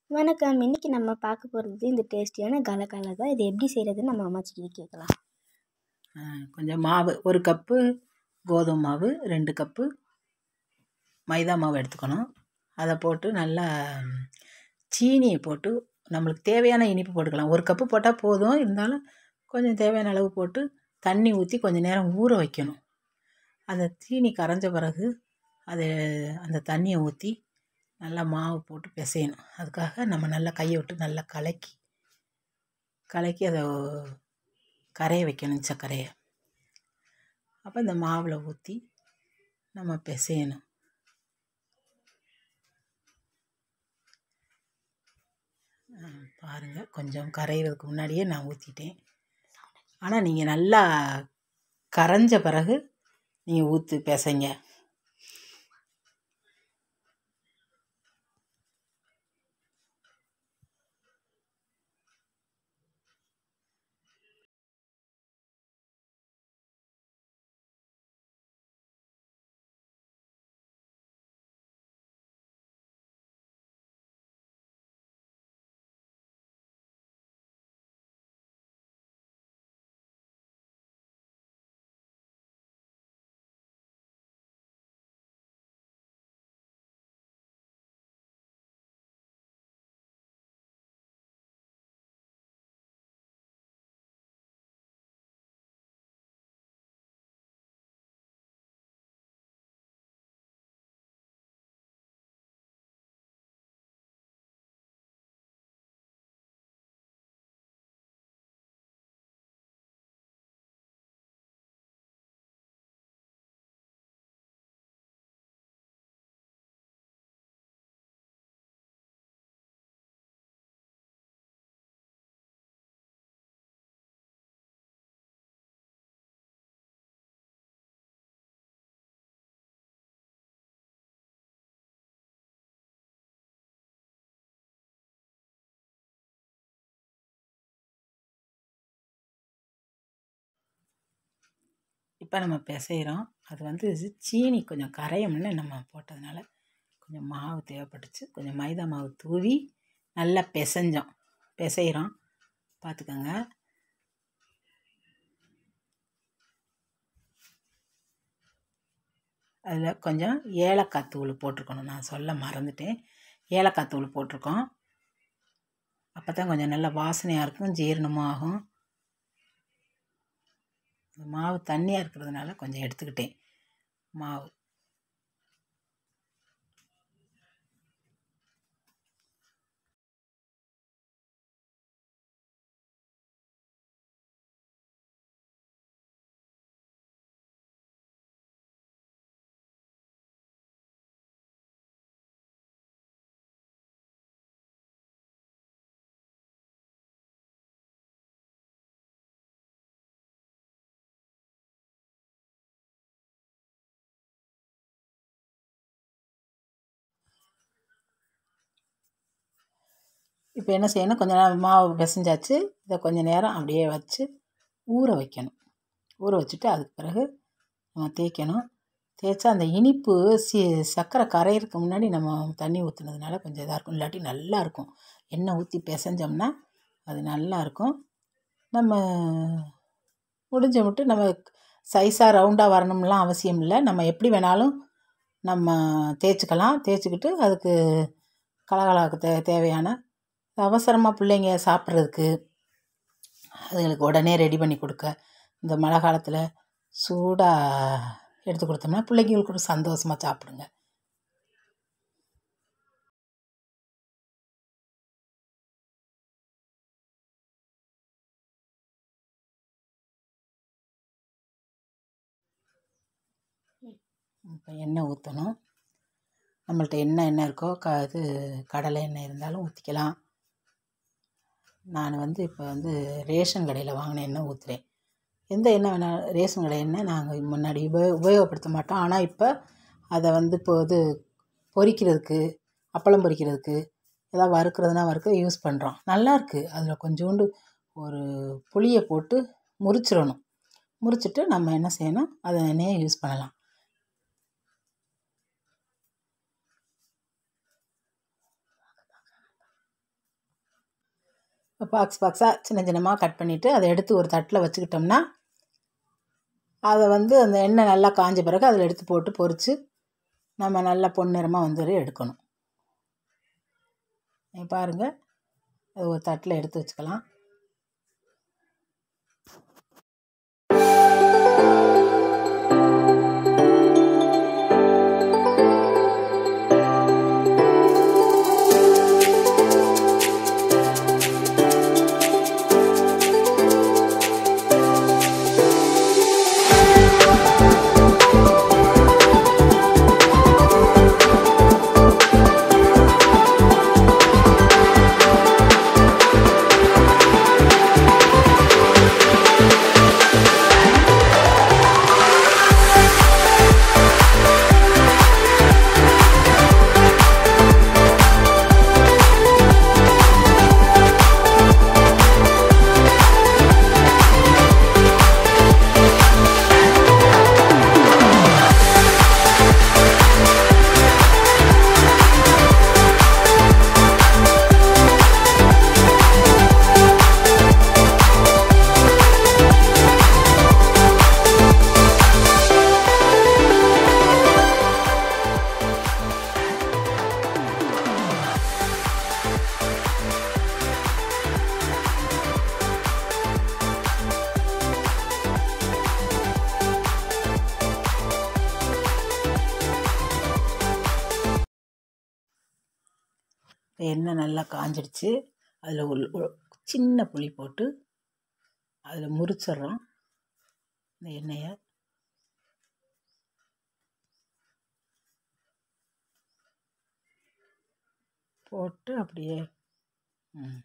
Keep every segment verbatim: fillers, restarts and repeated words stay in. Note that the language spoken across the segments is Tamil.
வணக்கம். இன்னைக்கு நம்ம பார்க்க போகிறது இந்த டேஸ்டியான கலக்கலை தான். இது எப்படி செய்கிறதுன்னு நம்ம அம்மாச்சிக்கிட்ட கேட்கலாம். கொஞ்சம் மாவு, ஒரு கப்பு கோதுமை மாவு, ரெண்டு கப்பு மைதா மாவு எடுத்துக்கணும். அதை போட்டு நல்லா சீனியை போட்டு நம்மளுக்கு தேவையான இனிப்பு போட்டுக்கலாம். ஒரு கப்பு போட்டால் போதும், இருந்தாலும் கொஞ்சம் தேவையான அளவு போட்டு தண்ணி ஊற்றி கொஞ்சம் நேரம் ஊற வைக்கணும். அந்த சீனி கரைஞ்ச பிறகு அதை அந்த தண்ணியை ஊற்றி நல்லா மாவு போட்டு பிசையணும். அதுக்காக நம்ம நல்லா கையை விட்டு நல்லா கலக்கி கலக்கி அதை கரைய வைக்கணும், சர்க்கரையை. அப்போ இந்த மாவில் ஊற்றி நம்ம பிசையணும். பாருங்கள், கொஞ்சம் கரையிறதுக்கு முன்னாடியே நான் ஊற்றிட்டேன். ஆனால் நீங்கள் நல்லா கரைஞ்ச பிறகு நீங்கள் ஊற்றி பிசைங்க. இப்போ நம்ம பிசைகிறோம். அது வந்து சீனி கொஞ்சம் கரையும்னு நம்ம போட்டதுனால கொஞ்சம் மாவு தேவைப்பட்டுச்சு. கொஞ்சம் மைதா மாவு தூவி நல்லா பிசைஞ்சோம். பிசைகிறோம், பார்த்துக்கோங்க. அதில் கொஞ்சம் ஏலக்காய் தூள் போட்டிருக்கணும், நான் சொல்ல மறந்துட்டேன். ஏலக்காய் தூள் போட்டிருக்கோம். அப்போ தான் கொஞ்சம் நல்லா வாசனையாக இருக்கும், ஜீரணமும் ஆகும். மாவு தண்ணியாக இருக்கிறதுனால கொஞ்சம் எடுத்துக்கிட்டேன் மாவு. இப்போ என்ன செய்யணும், கொஞ்சம் நேரம் மாவு பிசைஞ்சாச்சு. இதை கொஞ்சம் நேரம் அப்படியே வச்சு ஊற வைக்கணும். ஊற வச்சுட்டு அதுக்கு பிறகு நம்ம தேய்க்கணும். தேய்ச்சா அந்த இனிப்பு சி சர்க்கரை கரையிறதுக்கு முன்னாடி நம்ம தண்ணி ஊற்றுனதுனால கொஞ்சம் இதாக இருக்கும். இல்லாட்டி நல்லாயிருக்கும். எண்ணெய் ஊற்றி பிசைஞ்சோம்னா அது நல்லாயிருக்கும். நம்ம முடிஞ்ச மட்டும் நம்ம சைஸாக ரவுண்டாக வரணும்லாம் அவசியம் இல்லை. நம்ம எப்படி வேணாலும் நம்ம தேய்ச்சிக்கலாம். தேய்ச்சிக்கிட்டு அதுக்கு கலகலாவுக்கு தே தேவையான அவசரமாக பிள்ளைங்க சாப்பிட்றதுக்கு, அதுங்களுக்கு உடனே ரெடி பண்ணி கொடுக்க, இந்த மழை காலத்தில் சூடாக எடுத்து கொடுத்தோம்னா பிள்ளைங்களுக்கு கூட சந்தோஷமாக சாப்பிடுங்க. இப்போ எண்ணெய் ஊற்றணும். நம்மள்ட்ட என்ன எண்ணெய் இருக்கோ, க இது கடலை எண்ணெய் இருந்தாலும் ஊற்றிக்கலாம். நான் வந்து இப்போ வந்து ரேஷன் கடையில் வாங்கின எண்ணெய் ஊற்றுறேன். எந்த எண்ணெய் வேணாலும், ரேஷன் கடை எண்ணெய் நாங்கள் முன்னாடி உபயோ உபயோகப்படுத்த மாட்டோம். ஆனால் இப்போ அதை வந்து இப்போ இது பொரிக்கிறதுக்கு, அப்பளம் பொரிக்கிறதுக்கு, ஏதாவது வறுக்கிறதுனா வறுக்க யூஸ் பண்ணுறோம். நல்லாயிருக்கு. அதில் கொஞ்சோண்டு ஒரு புளியை போட்டு முறிச்சிடணும். முறிச்சிட்டு நம்ம என்ன செய்யணும், அதை எண்ணெயை யூஸ் பண்ணலாம். பாக்ஸ் பாக்ஸாக சின்ன சின்னமாக கட் பண்ணிவிட்டு அதை எடுத்து ஒரு தட்டில் வச்சுக்கிட்டோம்னா அதை வந்து அந்த எண்ணெய் நல்லா காஞ்ச பிறகு அதில் எடுத்து போட்டு பொரித்து நம்ம நல்லா பொன்னிறமாக வந்து எடுக்கணும். பாருங்கள், அது ஒரு தட்டில் எடுத்து வச்சுக்கலாம். எண்ணெய் நல்லா காஞ்சிடுச்சு. அதில் ஒரு சின்ன புளி போட்டு அதில் முறிச்சிட்றோம். இந்த எண்ணெயை போட்டு அப்படியே ம்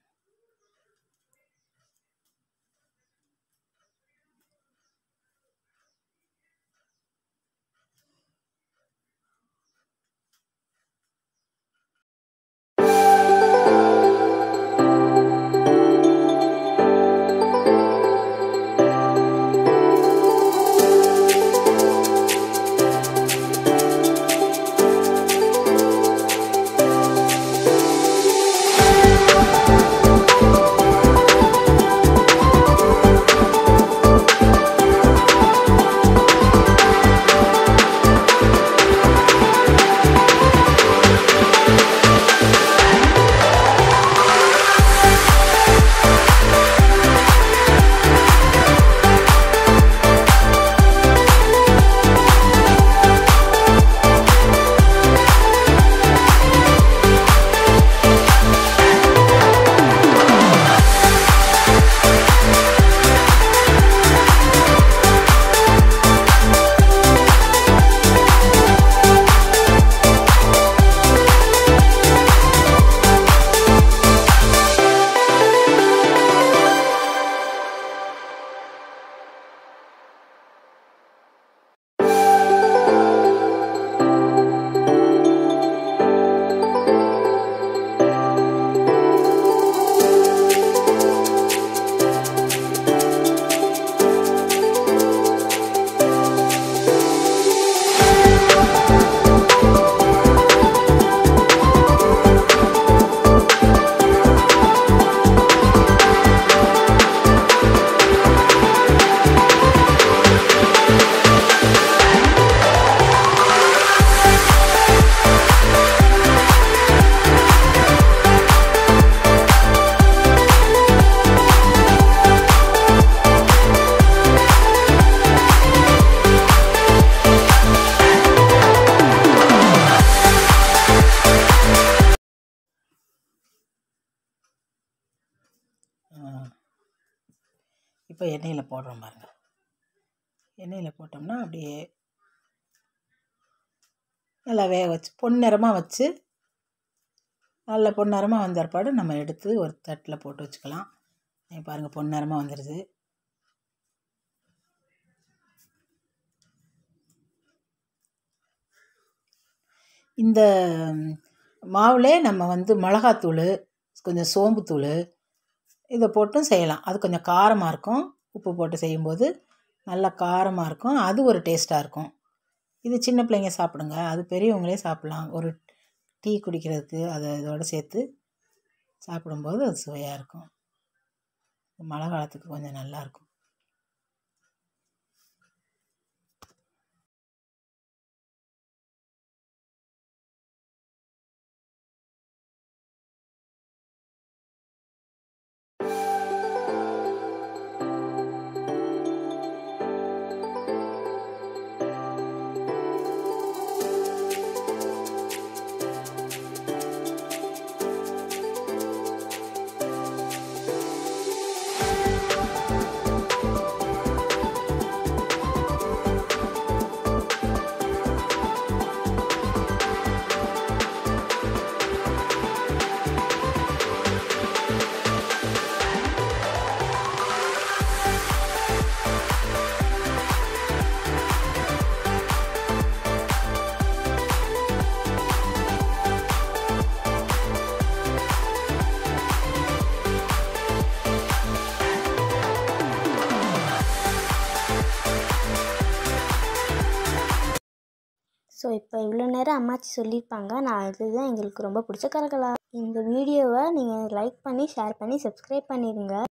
இப்போ எண்ணெயில் போடுறோம் பாருங்கள். எண்ணெயில் போட்டோம்னா அப்படியே நல்லா வேக வச்சு பொன்னிறமாக வச்சு நல்ல பொன்னிறமாக வந்த பிற்பாடு நம்ம எடுத்து ஒரு தட்டில் போட்டு வச்சுக்கலாம். பாருங்கள், பொன்னிறமாக வந்துடுது. இந்த மாவுலே நம்ம வந்து மிளகாத்தூள், கொஞ்சம் சோம்புத்தூள் இதை போட்டும் செய்யலாம். அது கொஞ்சம் காரமாக இருக்கும். உப்பு போட்டு செய்யும்போது நல்லா காரமாக இருக்கும். அது ஒரு டேஸ்ட்டாக இருக்கும். இது சின்ன பிள்ளைங்க சாப்பிடுங்க, அது பெரியவங்களே சாப்பிட்லாம். ஒரு டீ குடிக்கிறதுக்கு அதை இதோடு சேர்த்து சாப்பிடும்போது அது சுவையாக இருக்கும். மழை காலத்துக்கு கொஞ்சம் நல்லாயிருக்கும். ஸோ இப்போ இவ்வளோ நேரம் அம்மாச்சி சொல்லியிருப்பாங்க. நான் இதுதான் எங்களுக்கு ரொம்ப பிடிச்ச கலகலா. இந்த வீடியோவை நீங்கள் லைக் பண்ணி ஷேர் பண்ணி சப்ஸ்கிரைப் பண்ணிடுங்க.